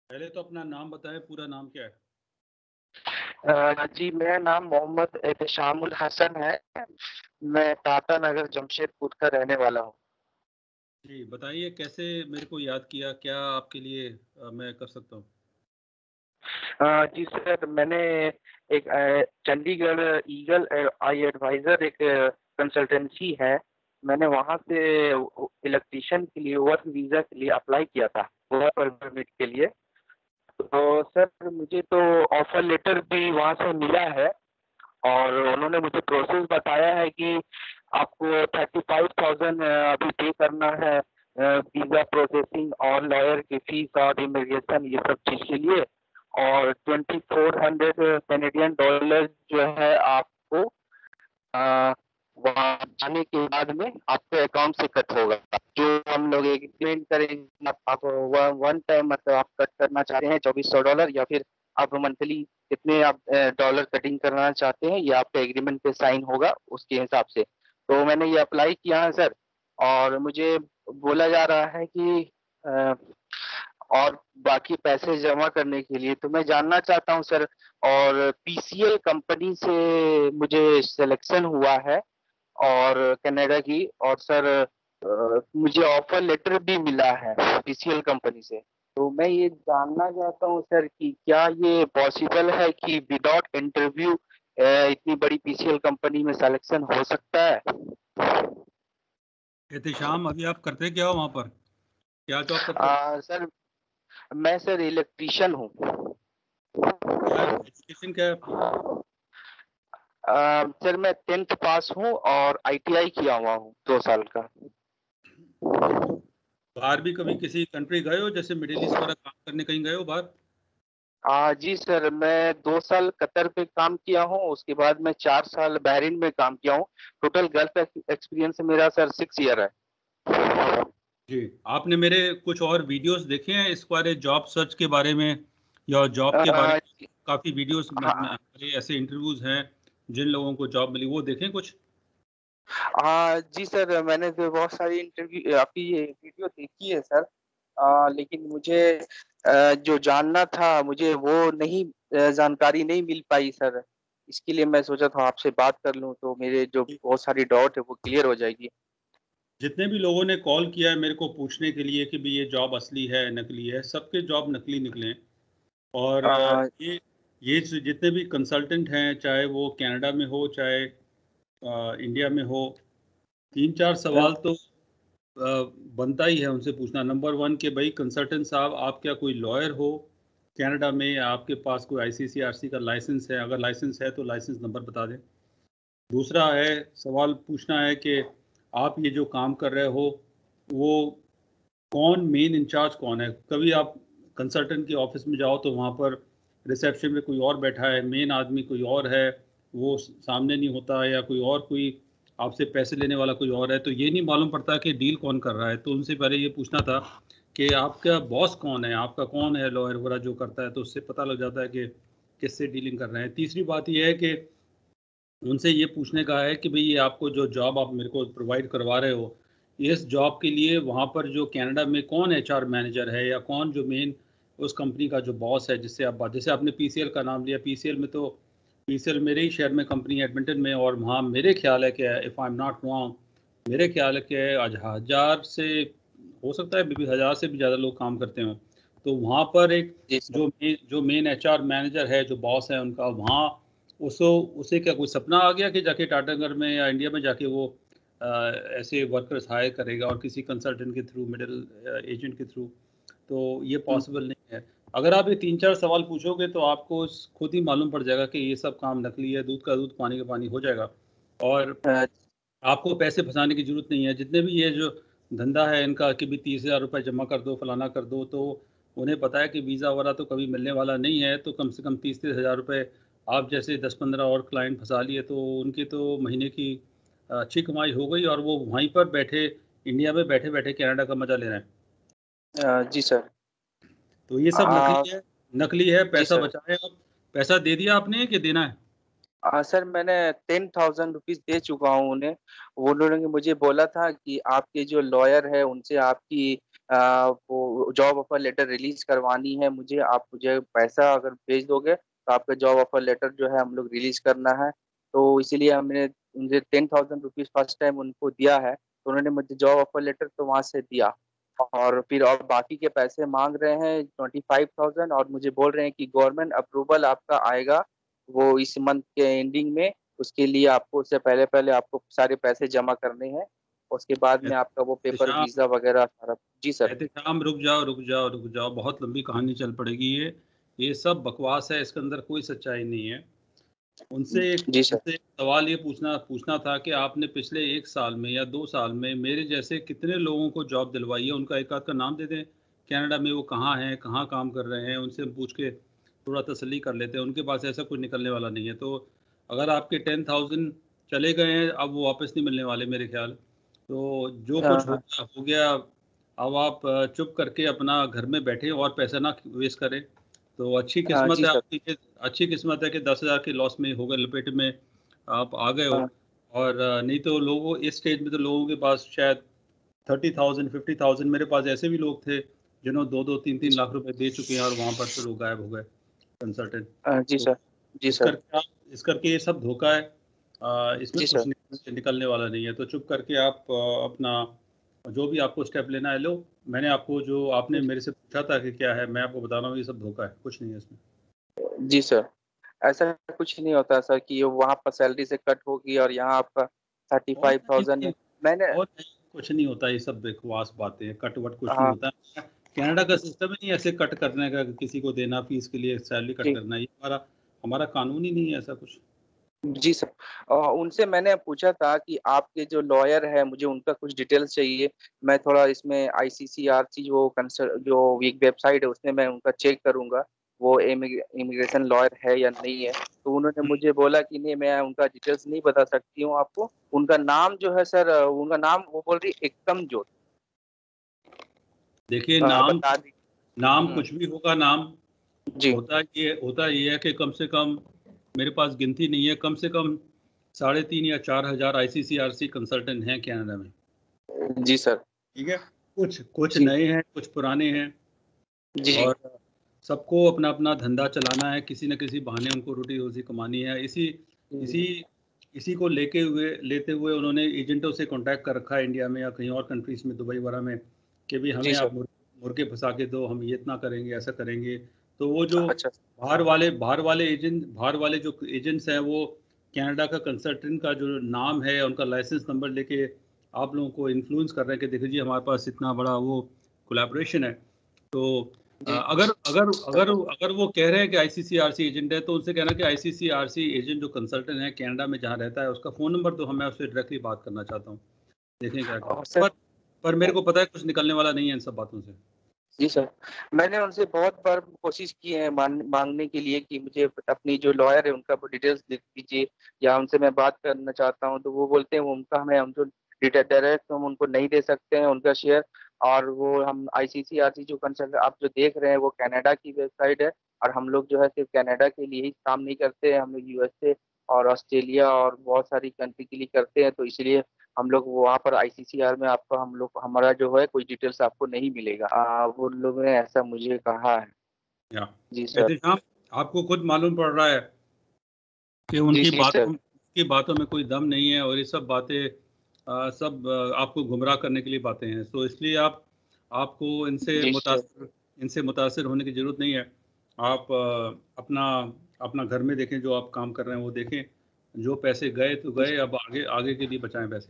पहले तो अपना नाम बताएं, पूरा नाम क्या है? जी, मेरा नाम मोहम्मद एहतेशामुल हसन है। मैं टाटा नगर जमशेदपुर का रहने वाला हूँ। जी, बताइए कैसे मेरे को याद किया, क्या आपके लिए मैं कर सकता हूँ? जी सर, मैंने एक चंडीगढ़ ईगल आई एडवाइजर एक कंसल्टेंसी है। मैंने वहाँ से इलेक्ट्रीशियन के लिए वर्क वीज़ा के लिए अप्लाई किया था, वर्क परमिट के लिए। तो सर मुझे तो ऑफर लेटर भी वहाँ से मिला है और उन्होंने मुझे प्रोसेस बताया है कि आपको 35,000 अभी पे करना है वीजा प्रोसेसिंग और लॉयर की फीस और इमिग्रेशन ये सब चीज के लिए। और 2,400 कैनेडियन डॉलर जो है आपको वहाँ जाने के बाद में आपके अकाउंट से कट होगा। जो हम लोग एग्रीमेंट करेंगे, आप वन टाइम मतलब आप कट करना चाहते हैं $2,400 या फिर आप मंथली कितने आप डॉलर कटिंग करना चाहते हैं, ये आपके एग्रीमेंट पे साइन होगा उसके हिसाब से। तो मैंने ये अप्लाई किया है सर, और मुझे बोला जा रहा है कि अ, और बाकी पैसे जमा करने के लिए तो मैं जानना चाहता हूँ सर। और पीसीएल कंपनी से मुझे सिलेक्शन हुआ है और कनाडा की। और सर मुझे ऑफर लेटर भी मिला है पीसीएल कंपनी से। तो मैं ये जानना चाहता हूँ सर कि क्या ये पॉसिबल है कि विदाउट इंटरव्यू इतनी बड़ी पीसीएल कंपनी में सिलेक्शन हो सकता है? एहतेशाम, अभी आप करते क्या हो वहाँ पर? क्या जॉब करते हो? सर मैं सर इलेक्ट्रीशियन हूँ। क्या एजुकेशन क्या है आपकी? सर मैं 10th पास हूँ और आईटीआई किया हुआ हूँ 2 साल का। तो बाहर भी कभी किसी कंट्री गए हो, जैसे मिडिल ईस्ट वगैरह काम करने कहीं गए हो बाहर? जी सर, मैं 2 साल कतर पे काम किया हूँ, उसके बाद मैं 4 साल बहरीन में काम किया हूँ। टोटल गल्फ एक्सपीरियंस मेरा सर 6 ईयर है। जी, आपने मेरे कुछ और वीडियोस देखे हैं इस बारे जॉब सर्च के बारे में या जॉब के बारे अ, में? काफ़ी वीडियोस हाँ, मेरे ऐसे इंटरव्यूज हैं जिन लोगों को जॉब मिली, वो देखें कुछ? हाँ जी सर, मैंने तो बहुत सारी इंटरव्यू आपकी ये वीडियो देखी है सर। लेकिन मुझे जो जानना था मुझे वो नहीं जानकारी नहीं मिल पाई सर। इसके लिए मैं सोचा था आपसे बात कर लूँ तो मेरे जो बहुत सारी डाउट है वो क्लियर हो जाएगी। जितने भी लोगों ने कॉल किया है मेरे को पूछने के लिए कि भाई ये जॉब असली है नकली है, सबके जॉब नकली निकले हैं। और जितने भी कंसल्टेंट हैं, चाहे वो कनाडा में हो चाहे इंडिया में हो, तीन चार अ, सवाल तो बनता ही है उनसे पूछना। नंबर वन कि भाई कंसल्टेंट साहब, आप क्या कोई लॉयर हो कनाडा में, या आपके पास कोई आईसीसीआरसी का लाइसेंस है? अगर लाइसेंस है तो लाइसेंस नंबर बता दें। दूसरा है, सवाल पूछना है कि आप ये जो काम कर रहे हो वो कौन मेन इंचार्ज कौन है। कभी आप कंसल्टेंट के ऑफिस में जाओ तो वहाँ पर रिसेप्शन में कोई और बैठा है, मेन आदमी कोई और है, वो सामने नहीं होता, या कोई आपसे पैसे लेने वाला कोई और है, तो ये नहीं मालूम पड़ता कि डील कौन कर रहा है। तो उनसे पहले ये पूछना था कि आपका बॉस कौन है, आपका कौन है लॉयर वगैरह जो करता है, तो उससे पता लग जाता है कि किससे डीलिंग कर रहे हैं। तीसरी बात ये है कि उनसे ये पूछने का है कि भई ये आपको जो जॉब आप मेरे को प्रोवाइड करवा रहे हो, इस जॉब के लिए वहाँ पर जो कनाडा में कौन एचआर मैनेजर है, या कौन जो मेन उस कंपनी का जो बॉस है जिससे आप बात, जैसे आपने पीसीएल का नाम लिया, पीसीएल में तो पीसीएल मेरे ही शहर में कंपनी है एडमिंटन में, और वहाँ मेरे ख्याल है कि if I am not wrong, मेरे ख्याल है कि आज 1000 से हो सकता है भी 1000 से भी ज़्यादा लोग काम करते हों। तो वहाँ पर एक जी सर। जो मेन एचआर मैनेजर है, जो बॉस है उनका, वहाँ उसो उसे क्या कोई सपना आ गया कि जाके टाटानगर में या इंडिया में जाके वो अ, ऐसे वर्कर्स हायर करेगा और किसी कंसल्टेंट के थ्रू, मिडल एजेंट के थ्रू? तो ये हम्म, पॉसिबल नहीं है। अगर आप ये 3-4 सवाल पूछोगे तो आपको खुद ही मालूम पड़ जाएगा कि ये सब काम नकली है, दूध का दूध पानी का पानी हो जाएगा। और अ, आपको पैसे फँसाने की ज़रूरत नहीं है। जितने भी ये जो धंधा है इनका कि भी 30,000 रुपए जमा कर दो, फलाना कर दो, तो उन्हें पता है कि वीज़ा वगैरह तो कभी मिलने वाला नहीं है, तो कम से कम 30-30 हज़ार रुपए आप जैसे 10-15 और क्लाइंट फँसा लिए तो उनकी तो महीने की अच्छी कमाई हो गई, और वो वहीं पर बैठे, इंडिया में बैठे-बैठे कनाडा का मज़ा ले रहे हैं। जी सर। तो ये सब आ, नकली है, जी पैसा सर। बचाएँ आप। पैसा दे दिया आपने कि देना है? सर मैंने 10,000 रुपीज़ दे चुका हूँ उन्हें। वो उन्होंने मुझे बोला था कि आपके जो लॉयर है उनसे आपकी वो जॉब ऑफर लेटर रिलीज करवानी है मुझे, आप मुझे पैसा अगर भेज दोगे तो आपका जॉब ऑफर लेटर जो है हम लोग रिलीज करना है। तो इसीलिए हमने मुझे 10,000 रुपीज फर्स्ट टाइम उनको दिया है, तो उन्होंने मुझे जॉब ऑफर लेटर तो वहां से दिया, और फिर और बाकी के पैसे मांग रहे हैं 25,000, और मुझे बोल रहे हैं कि गवर्नमेंट अप्रूवल आपका आएगा वो इस मंथ के एंडिंग में, उसके लिए आपको उससे पहले पहले आपको सारे पैसे जमा करने हैं, उसके बाद में आपका वो पेपर एहतशाम, वीजा वगैरह सारा। जी सर। एहतशाम, रुक जाओ रुक जाओ रुक जाओ, बहुत लंबी कहानी चल पड़ेगी ये सब बकवास है, इसके अंदर कोई सच्चाई नहीं है। जी सर। उनसे एक सवाल ये पूछना पूछना था कि आपने पिछले 1 साल में या 2 साल में मेरे जैसे कितने लोगों को जॉब दिलवाई है, उनका एक आध का नाम दे दें कनाडा में, वो कहाँ हैं, कहाँ काम कर रहे हैं, उनसे पूछ के थोड़ा तसल्ली कर लेते हैं। उनके पास ऐसा कुछ निकलने वाला नहीं है। तो अगर आपके 10,000 चले गए हैं, अब वो वापस नहीं मिलने वाले मेरे ख्याल। तो जो कुछ हाँ हो गया। अब आप चुप करके अपना घर में बैठे और पैसा ना वेस्ट करें। तो अच्छी हाँ। किस्मत जी है सर। आपकी कि अच्छी किस्मत है कि 10,000 के लॉस में हो गए, लपेट में आप आ गए हो। हाँ और नहीं तो लोगों इस स्टेज में तो लोगों के पास शायद 30,000 50,000, मेरे पास ऐसे भी लोग थे जिन्होंने 2-2 3-3 लाख रुपए दे चुके हैं और वहां पर फिर वो गायब हो गए कंसल्टेंट। जी तो सर। जी इस सर। करके इस करके ये सब धोखा है। इसमें जी कुछ सर। निकलने वाला नहीं है। तो चुप करके आप अपना जो भी आपको स्टेप लेना है लो। मैंने आपको जो आपने मेरे से पूछा था कि क्या है, मैं आपको बता रहा हूँ ये सब धोखा है, कुछ नहीं है इसमें। जी सर। ऐसा कुछ नहीं होता सर कि वहां पर सैलरी से कट होगी और यहाँ आपका थर्टी और फाइव नहीं थाउजेंड में। नहीं, मैंने। और नहीं, कुछ नहीं होता, ये सब बकवास बातें हैं, कट वट कुछ नहीं हाँ। होता। कनाडा का सिस्टम ही नहीं है ऐसे कट करने का, किसी को देना फीस के लिए सैलरी कट जी। करना, ये हमारा हमारा कानून ही नहीं है ऐसा कुछ। जी सर। उनसे मैंने पूछा था कि आपके जो लॉयर है मुझे उनका कुछ डिटेल्स चाहिए। मैं थोड़ा इसमें आईसीसीआरसी जो कंसर्न जो एक वेबसाइट है उसमें मैं उनका चेक करूंगा वो इमिग्रेशन लॉयर है या नहीं है। तो उन्होंने मुझे बोला कि नहीं, मैं उनका डिटेल्स नहीं बता सकती हूँ आपको। उनका नाम जो है सर, उनका नाम वो बोल रही एकम जोत। देखिए, नाम बता दी। नाम कुछ भी होगा, नाम जी। होता ये है कि कम से कम, मेरे पास गिनती नहीं है, कम से कम 3,500 या 4,000 आईसीसीआरसी कंसल्टेंट हैं कनाडा में। जी सर। ठीक है, कुछ कुछ जी। नए हैं, कुछ पुराने हैं। जी। और सबको अपना अपना धंधा चलाना है, किसी न किसी बहाने उनको रोटी रोजी कमानी है। इसी इसी को लेते हुए उन्होंने एजेंटों से कांटेक्ट कर रखा है इंडिया में या कहीं और कंट्रीज में, दुबई वगैरह में, कि भी जी हमें सर। आप मुर्गे फंसा के दो, हम ये इतना करेंगे, ऐसा करेंगे। तो वो जो अच्छा। बाहर वाले जो एजेंट्स हैं, वो कनाडा का कंसल्टेंट का जो नाम है, उनका लाइसेंस नंबर लेके आप लोगों को इन्फ्लुएंस कर रहे हैं कि देखिए जी हमारे पास इतना बड़ा वो कोलैबोरेशन है। तो जी अगर अगर सर। अगर अगर वो कह रहे हैं कि आईसीसीआरसी एजेंट है, तो उनसे कहना कि आईसीसीआरसी एजेंट जो कंसल्टेंट है कनाडा में जहाँ रहता है, उसका फ़ोन नंबर दो, मैं उससे डायरेक्टली बात करना चाहता हूँ, देखें क्या और कहते हैं। सर। पर मेरे को पता है कुछ निकलने वाला नहीं है इन सब बातों से। जी सर। मैंने उनसे बहुत बार कोशिश की है मांगने के लिए कि मुझे अपनी जो लॉयर है उनका डिटेल्स लिख दीजिए, या उनसे मैं बात करना चाहता हूं, तो वो बोलते हैं वो उनका हमें हम जो डिटेल डायरेक्ट हम उनको नहीं दे सकते हैं उनका शेयर। और वो हम आईसीसीआरसी जो कंसल्ट आप जो देख रहे हैं वो कनाडा की वेबसाइट है, और हम लोग जो है सिर्फ कनाडा के लिए ही काम नहीं करते हैं, हम लोग यूएसए और ऑस्ट्रेलिया और बहुत सारी कंट्री के लिए करते हैं। तो इसलिए हम लोग वहाँ पर आईसीसीआर में आपको हम लोग हमारा जो है कोई डिटेल्स आपको नहीं मिलेगा। वो लोग ने ऐसा मुझे कहा है। या जी सर। एहतशाम, आपको खुद मालूम पड़ रहा है कि जी जी सर। उनकी बातों में कोई दम नहीं है, और ये सब बातें सब आपको गुमराह करने के लिए बातें हैं। तो इसलिए आपको जी सर। इनसे मुतासिर होने की ज़रूरत नहीं है। आप अपना अपना घर में देखें, जो आप काम कर रहे हैं वो देखें। जो पैसे गए तो गए, अब आगे आगे के लिए बचाएं पैसे।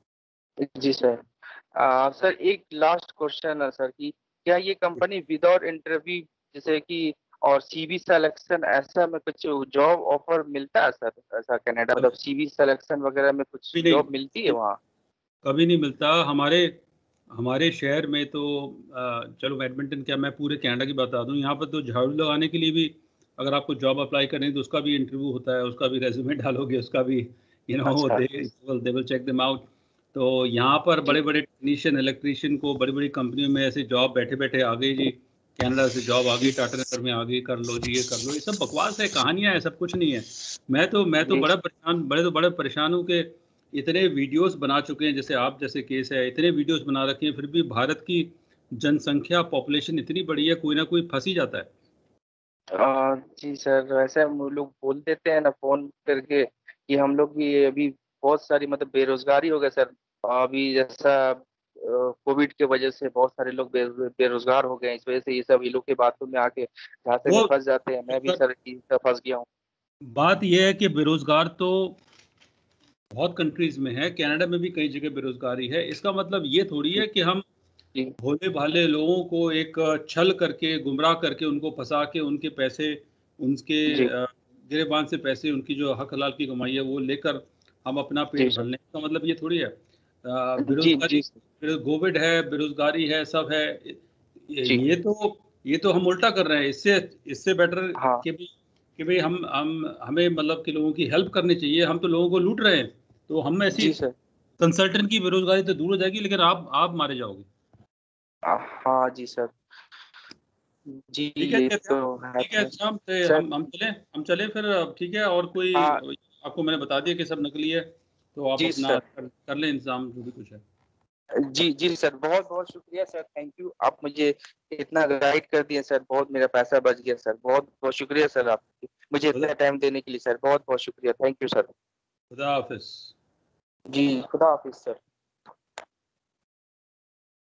जी सर। सर एक लास्ट क्वेश्चन है सर कि क्या ये कंपनी विदाउट इंटरव्यू जैसे कि और सीवी सिलेक्शन ऐसा में कुछ जॉब ऑफर मिलता है सर? ऐसा कनाडा मतलब सीवी सिलेक्शन वगैरह में कुछ कभी नहीं, जॉब मिलती है वहाँ? कभी नहीं मिलता हमारे हमारे शहर में तो। चलो एडमिंटन क्या, मैं पूरे कनाडा की बता दूं, यहाँ पर तो झाड़ू लगाने के लिए भी अगर आपको जॉब अप्लाई करनी है तो उसका भी इंटरव्यू होता है, उसका भी रेज्यूमे डालोगे, उसका भी अच्छा। They will check them out. तो यहाँ पर जी। बड़े बड़े टेक्नीशियन इलेक्ट्रीशियन को बड़ी बड़ी कंपनियों में ऐसे जॉब बैठे बैठे आ गई जी, कनाडा से जॉब आ गई, टाटा नगर में आ गई, कर लो जी, ये कर लो, ये सब बकवास है, कहानियां है, सब कुछ नहीं है। मैं तो जी। बड़े परेशान हूँ कि इतने वीडियोस बना चुके हैं, जैसे आप जैसे केस है, इतने वीडियोस बना रखे हैं, फिर भी भारत की जनसंख्या पॉपुलेशन इतनी बड़ी है, कोई ना कोई फंस ही जाता है। जी सर, वैसे हम लोग बोल देते हैं ना फोन करके कि हम लोग भी अभी बहुत सारी मतलब बेरोजगारी हो गए सर। अभी जैसा कोविड के वजह से बहुत सारे लोग बेरोजगार हो गए हैं। इस वजह से ये सब ये लोग की बातों में आके झांसे में वो फंस जाते हैं। मैं भी सर, सर फंस गया हूँ। बात यह है कि बेरोजगार तो बहुत कंट्रीज में है, कनाडा में भी कई जगह बेरोजगारी है। इसका मतलब ये थोड़ी है कि हम जी भोले भाले लोगों को एक छल करके, गुमराह करके, उनको फंसा के, उनके पैसे, उनके जी गिरेबान से पैसे, उनकी जो हक हलाल की कमाई है वो लेकर हम अपना जी पेट भर सर। लें, इसका मतलब ये थोड़ी है। जी बेरोजगारी, जी कोविड है, बेरोजगारी है, सब है। ये जी। ये तो ये तो हम उल्टा कर रहे हैं। इससे इससे बेटर हाँ कि भाई हम हमें मतलब कि लोगों की हेल्प करनी चाहिए। हम तो लोगों को लूट रहे हैं, तो हम ऐसी जी सर। कंसल्टेंट की बेरोजगारी तो दूर हो जाएगी, लेकिन आप मारे जाओगे। हाँ जी सर। जी ठीक है, ये कहते हैं। तो है ठीक है, अच्छा, सर। हम चलें फिर। ठीक है, और कोई हाँ आपको मैंने बता दिया कि सब नकली है, तो आप जी अपना सर। कर लें इंतजाम जो भी कुछ है। जी जी सर, बहुत बहुत शुक्रिया सर, थैंक यू। आप मुझे इतना गाइड कर दिए सर, बहुत मेरा पैसा बच गया सर। बहुत बहुत शुक्रिया सर, आप मुझे खुदा इतना टाइम देने के लिए सर। बहुत बहुत शुक्रिया, थैंक यू सर। खुदा हाफिज। जी खुदा हाफिज सर।